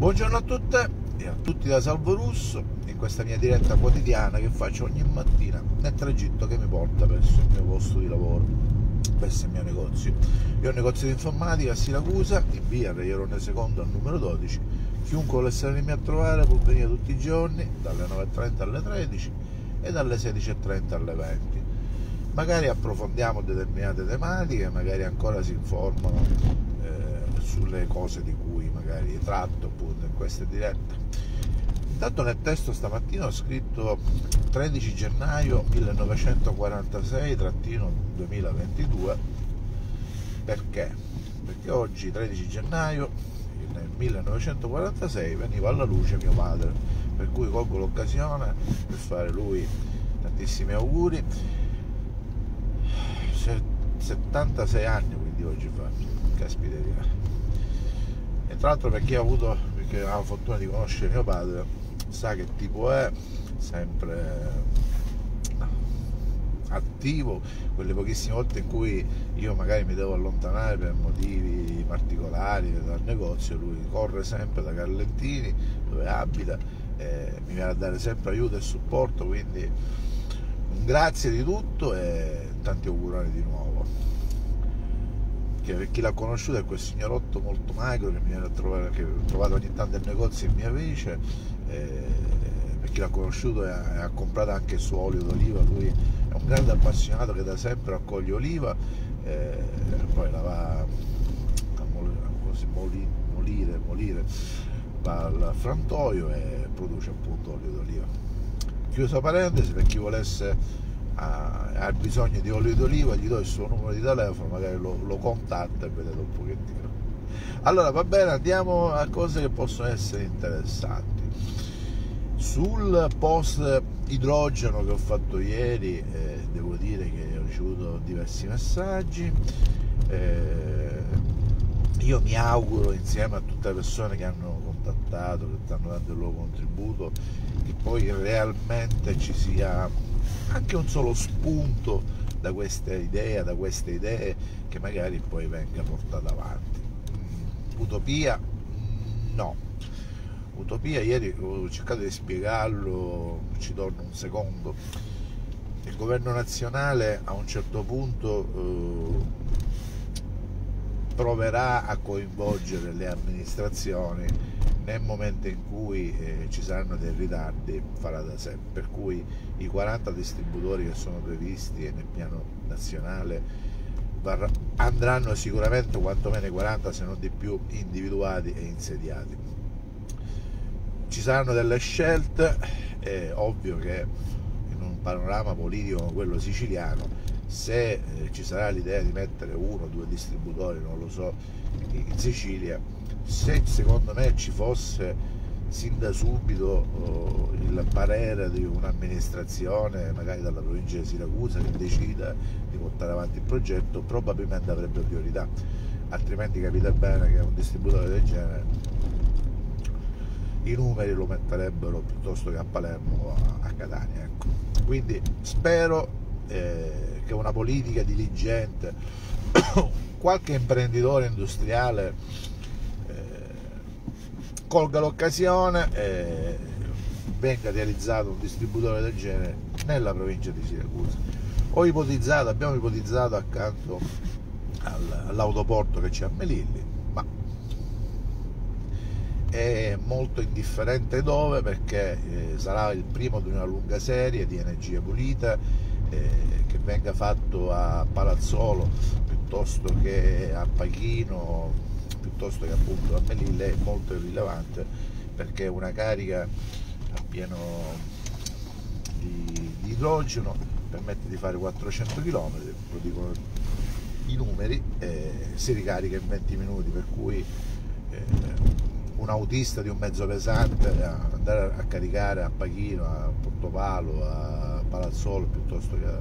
Buongiorno a tutte e a tutti da Salvo Russo in questa mia diretta quotidiana che faccio ogni mattina nel tragitto che mi porta verso il mio posto di lavoro, verso il mio negozio. Io ho un negozio di informatica a Siracusa, in via Re Ierone II al numero 12. Chiunque volesse venirmi a trovare può venire tutti i giorni dalle 9:30 alle 13 e dalle 16:30 alle 20. Magari approfondiamo determinate tematiche, magari ancora si informano sulle cose di cui magari tratto appunto in queste dirette. Intanto nel testo stamattina ho scritto 13 gennaio 1946-2022. Perché? Perché oggi 13 gennaio nel 1946 veniva alla luce mio padre, per cui colgo l'occasione per fare lui tantissimi auguri. 76 anni quindi oggi fa, caspiteria. E tra l'altro perché ha la fortuna di conoscere mio padre sa che tipo è, sempre attivo. Quelle pochissime volte in cui io magari mi devo allontanare per motivi particolari dal negozio, lui corre sempre da Carlentini dove abita, mi viene a dare sempre aiuto e supporto, quindi un grazie di tutto e tanti auguroni di nuovo. Che per chi l'ha conosciuto è quel signorotto molto magro che mi viene a trovare, che ho trovato ogni tanto nel negozio in mia vece. Per chi l'ha conosciuto e ha comprato anche il suo olio d'oliva. Lui è un grande appassionato che da sempre raccoglie oliva, poi la va a molire, va al frantoio e produce appunto olio d'oliva. Chiusa parentesi, per chi volesse ha bisogno di olio d'oliva, gli do il suo numero di telefono, magari lo contatta e vedete un pochettino. Allora va bene, andiamo a cose che possono essere interessanti. Sul post idrogeno che ho fatto ieri, devo dire che ho ricevuto diversi messaggi. Io mi auguro, insieme a tutte le persone che hanno contattato, che stanno dando il loro contributo, che poi realmente ci sia anche un solo spunto da queste idee, che magari poi venga portata avanti. Utopia? No. Utopia, ieri ho cercato di spiegarlo, ci torno un secondo. Il governo nazionale a un certo punto proverà a coinvolgere le amministrazioni nel momento in cui ci saranno dei ritardi, farà da sé, per cui i 40 distributori che sono previsti nel piano nazionale andranno sicuramente quantomeno i 40, se non di più, individuati e insediati. Ci saranno delle scelte, è ovvio che in un panorama politico come quello siciliano, se ci sarà l'idea di mettere 1 o 2 distributori, non lo so, in Sicilia, se secondo me ci fosse sin da subito il parere di un'amministrazione, magari dalla provincia di Siracusa, che decida di portare avanti il progetto, probabilmente avrebbe priorità, altrimenti capite bene che un distributore del genere i numeri lo metterebbero piuttosto che a Palermo o a Catania, ecco. Quindi spero che una politica diligente, qualche imprenditore industriale colga l'occasione e venga realizzato un distributore del genere nella provincia di Siracusa. Abbiamo ipotizzato accanto all'autoporto che c'è a Melilli, ma è molto indifferente dove, perché sarà il primo di una lunga serie di energia pulita, che venga fatto a Palazzolo piuttosto che a Pachino, piuttosto che appunto a Melilli, è molto irrilevante, perché una carica a pieno di idrogeno permette di fare 400 km, lo dicono i numeri, si ricarica in 20 minuti, per cui un autista di un mezzo pesante andare a caricare a Pachino, a Portopalo, a Palazzolo piuttosto che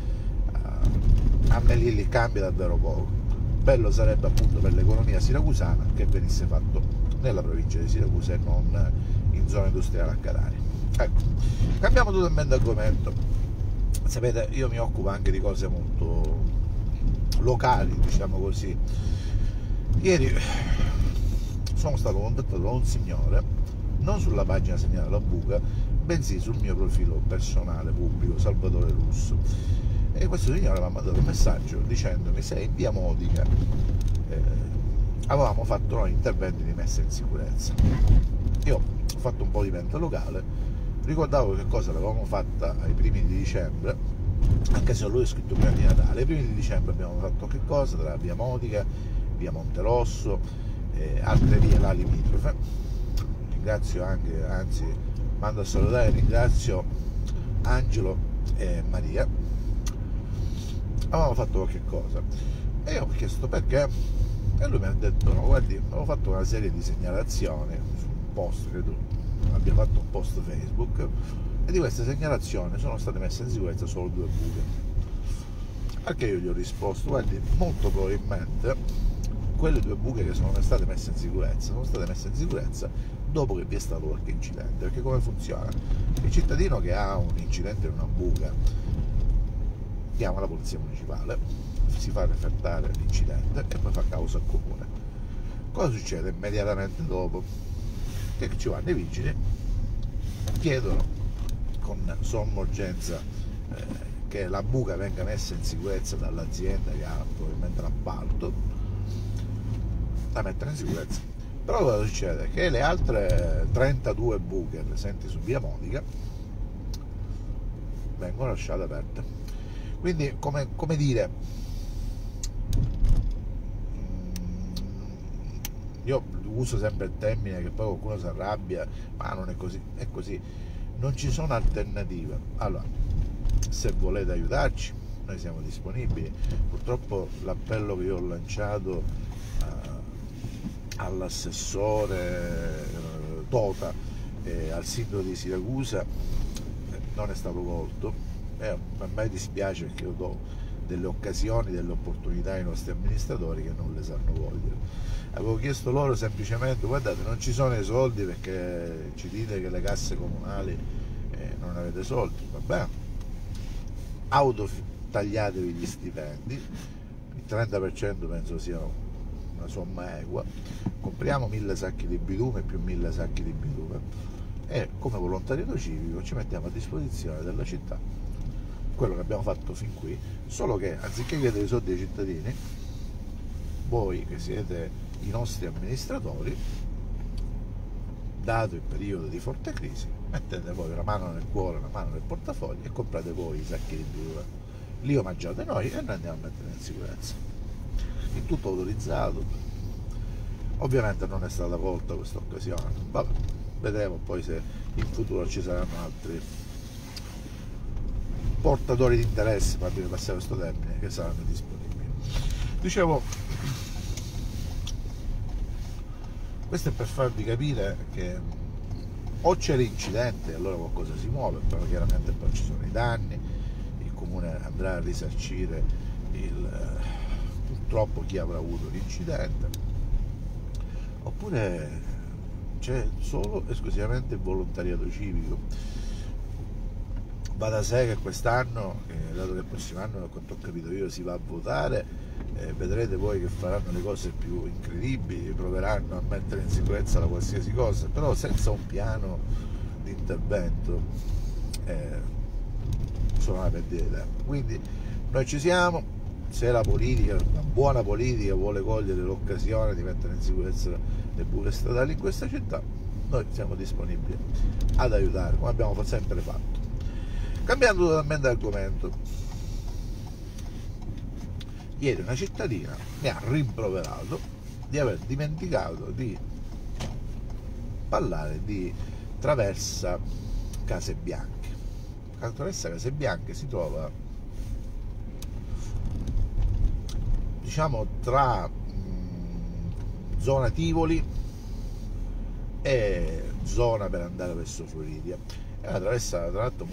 a Melilli cambia davvero poco. Bello sarebbe appunto per l'economia siracusana che venisse fatto nella provincia di Siracusa e non in zona industriale a Catania. Ecco, cambiamo totalmente argomento. Sapete, io mi occupo anche di cose molto locali, diciamo così. Ieri sono stato contattato da un signore, non sulla pagina Segnala la Buca, bensì sul mio profilo personale pubblico, Salvatore Russo, e questo signore mi ha mandato un messaggio dicendomi: sei in via Modica, avevamo fatto noi interventi di messa in sicurezza. Io ho fatto un po' di vento locale, ricordavo che cosa l'avevamo fatta ai primi di dicembre, anche se lui è scritto prima di Natale. Ai primi di dicembre abbiamo fatto che cosa? Tra via Modica, via Monterosso e altre vie là limitrofe. Ringrazio anche, anzi mando a salutare e ringrazio Angelo e Maria. Avevamo fatto qualche cosa e io ho chiesto perché, e lui mi ha detto: no, guardi, avevo fatto una serie di segnalazioni su un post, credo abbia fatto un post Facebook, e di queste segnalazioni sono state messe in sicurezza solo 2 buche. Perché io gli ho risposto: guardi, molto probabilmente quelle 2 buche che sono state messe in sicurezza sono state messe in sicurezza dopo che vi è stato qualche incidente. Perché come funziona? Il cittadino che ha un incidente in una buca chiama la polizia municipale, si fa refertare l'incidente e poi fa causa al comune. Cosa succede immediatamente dopo? Che ci vanno i vigili, chiedono con somma urgenza che la buca venga messa in sicurezza dall'azienda che ha probabilmente l'appalto, la mettono in sicurezza. Però cosa succede? Che le altre 32 buche presenti su via Modica vengono lasciate aperte. Quindi, come dire, io uso sempre il termine che poi qualcuno si arrabbia, ma non è così, è così. Non ci sono alternative. Allora, se volete aiutarci, noi siamo disponibili. Purtroppo l'appello che io ho lanciato all'assessore Tota e al sindaco di Siracusa non è stato colto. A me dispiace, perché io do delle occasioni, delle opportunità ai nostri amministratori che non le sanno cogliere. Avevo chiesto loro semplicemente: guardate, non ci sono i soldi perché ci dite che le casse comunali non avete soldi, vabbè, autotagliatevi gli stipendi, il 30% penso sia una somma equa, compriamo 1000 sacchi di bitume più 1000 sacchi di bitume e come volontariato civico ci mettiamo a disposizione della città quello che abbiamo fatto fin qui, solo che anziché chiedere i soldi ai cittadini, voi che siete i nostri amministratori, dato il periodo di forte crisi, mettete voi una mano nel cuore, una mano nel portafoglio e comprate voi i sacchi di bitume, li omaggiate noi e noi andiamo a mettere in sicurezza. Il tutto autorizzato. Ovviamente non è stata colta questa occasione, vabbè, vedremo poi se in futuro ci saranno altri portatori di interesse, per passare questo termine, che saranno disponibili. Dicevo, questo è per farvi capire che o c'è l'incidente e allora qualcosa si muove, però chiaramente poi ci sono i danni, il comune andrà a risarcire purtroppo chi avrà avuto l'incidente, oppure c'è solo esclusivamente il volontariato civico. Va da sé che quest'anno, dato che il prossimo anno, a quanto ho capito io, si va a votare, vedrete voi che faranno le cose più incredibili, proveranno a mettere in sicurezza la qualsiasi cosa, però senza un piano di intervento sono una perdita di tempo. Quindi noi ci siamo, se la politica, una buona politica, vuole cogliere l'occasione di mettere in sicurezza le buche stradali in questa città, noi siamo disponibili ad aiutare, come abbiamo sempre fatto. Cambiando totalmente argomento, ieri una cittadina mi ha rimproverato di aver dimenticato di parlare di Traversa Casebianche. Traversa Casebianche si trova, diciamo, tra zona Tivoli e zona per andare verso Floridia. È una traversa tra l'altro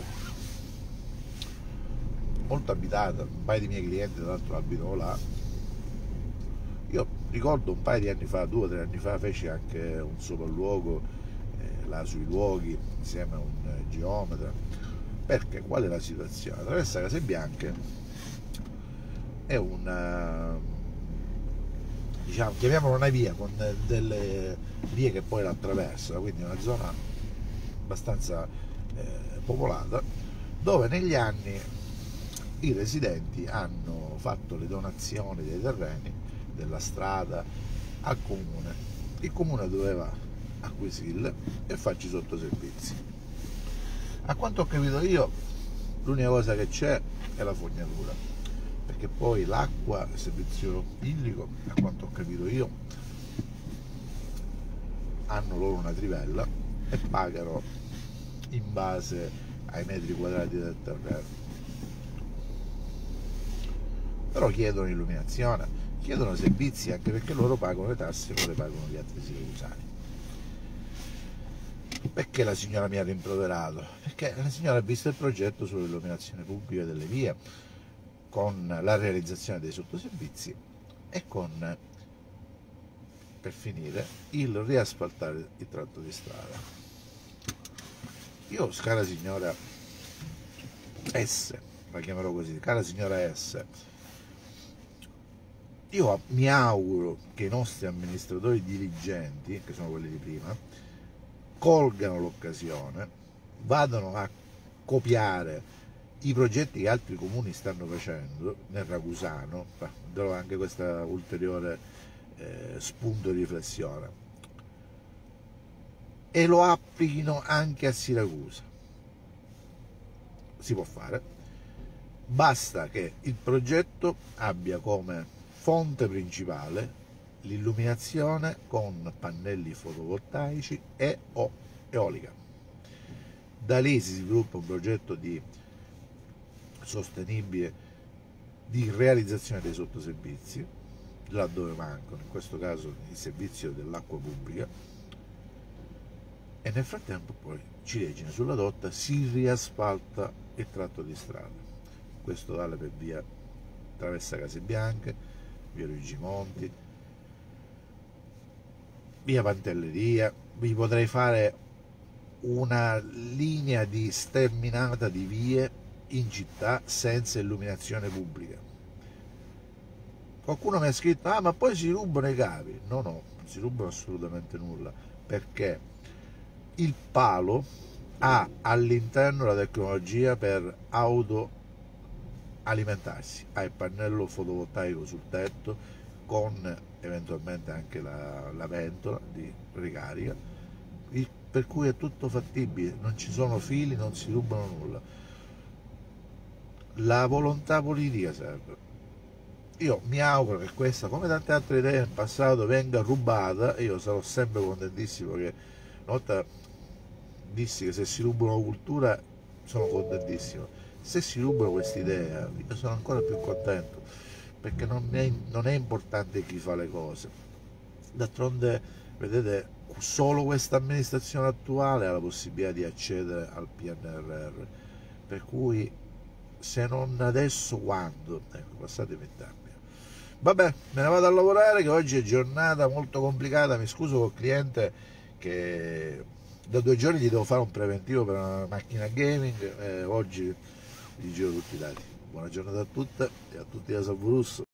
molto abitata, un paio di miei clienti tra l'altro abitano là. Io ricordo un paio di anni fa, 2 o 3 anni fa, feci anche un sopralluogo là sui luoghi insieme a un geometra. Perché qual è la situazione? La traversa Casebianche è una diciamo, chiamiamola una via con delle vie che poi la attraversano, quindi una zona abbastanza popolata, dove negli anni i residenti hanno fatto le donazioni dei terreni, della strada al comune. Il comune doveva acquisirle e farci sottoservizi. A quanto ho capito io, l'unica cosa che c'è è la fognatura, perché poi l'acqua, il servizio idrico, a quanto ho capito io, hanno loro una trivella e pagano in base ai metri quadrati del terreno. Però chiedono illuminazione, chiedono servizi, anche perché loro pagano le tasse, non le pagano gli altri siciliani. Perché la signora mi ha rimproverato? Perché la signora ha visto il progetto sull'illuminazione pubblica delle vie, con la realizzazione dei sottoservizi e con, per finire, il riasfaltare il tratto di strada. Io, cara signora S, la chiamerò così, cara signora S, io mi auguro che i nostri amministratori diligenti, che sono quelli di prima, colgano l'occasione, vadano a copiare i progetti che altri comuni stanno facendo nel Ragusano, do anche questa ulteriore spunto di riflessione, e lo applichino anche a Siracusa. Si può fare, basta che il progetto abbia come fonte principale l'illuminazione con pannelli fotovoltaici e o eolica. Da lì si sviluppa un progetto di sostenibile di realizzazione dei sottoservizi, laddove mancano, in questo caso il servizio dell'acqua pubblica, e nel frattempo poi ciliegina sulla dotta si riasfalta il tratto di strada. Questo vale per via Traversa Case Bianche, via Luigi Monti, via Pantelleria. Vi potrei fare una linea di sterminata di vie in città senza illuminazione pubblica. Qualcuno mi ha scritto: ah, ma poi si rubano i cavi. No, non si rubano assolutamente nulla, perché il palo ha all'interno la tecnologia per autoalimentarsi, ha il pannello fotovoltaico sul tetto con eventualmente anche la ventola di ricarica, per cui è tutto fattibile, non ci sono fili, non si rubano nulla. La volontà politica serve. Io mi auguro che questa, come tante altre idee in passato, venga rubata, e io sarò sempre contentissimo, che una volta dissi che se si rubano cultura sono contentissimo, se si rubano questa idea io sono ancora più contento, perché non è importante chi fa le cose. D'altronde, vedete, solo questa amministrazione attuale ha la possibilità di accedere al PNRR, per cui se non adesso quando? Ecco, passate 20 anni. Vabbè, me ne vado a lavorare, che oggi è giornata molto complicata. Mi scuso col cliente che da 2 giorni gli devo fare un preventivo per una macchina gaming, oggi gli giro tutti i dati. Buona giornata a tutte e a tutti da Salvo Russo.